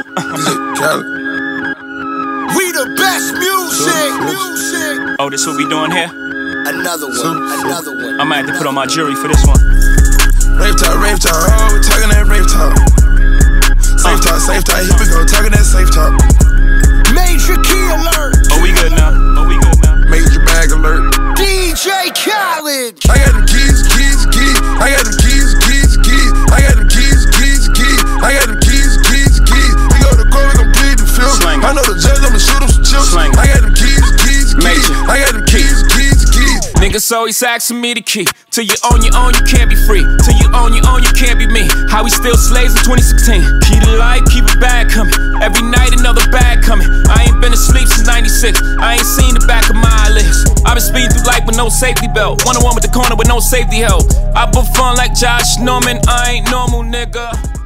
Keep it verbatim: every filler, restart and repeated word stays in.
We the best music. Music. Oh, this what we doing here? Another one. Another one. I might have to put on my jury for this one. Rave talk, rave talk, oh, we talking that rave talk. Safe talk, safe talk, here we go, talking that safe talk. Major key alert. Oh, we good now. Oh, we good now. Major bag alert. D J Khaled. I got them keys, keys, keys. I got them keys, keys, keys. I got them keys, keys, keys. I got them keys, keys, keys. We go to court, we gon' plead the fifth. I know the judge, I'ma shoot him some chips. I got them keys, keys, keys. I got them keys, keys, keys. Niggas always asking me the key. Till you own your own, you can't be free. Till you own your own, you can't be me. How we still slaves in twenty sixteen. Key to life, keep it bag coming. Every night another bag coming. I ain't been asleep since ninety-six. I ain't seen the back of my eyelids. I've been speeding through life with no safety belt. One on one with the corner with no safety help. I put fun like Josh Norman. I ain't normal, nigga.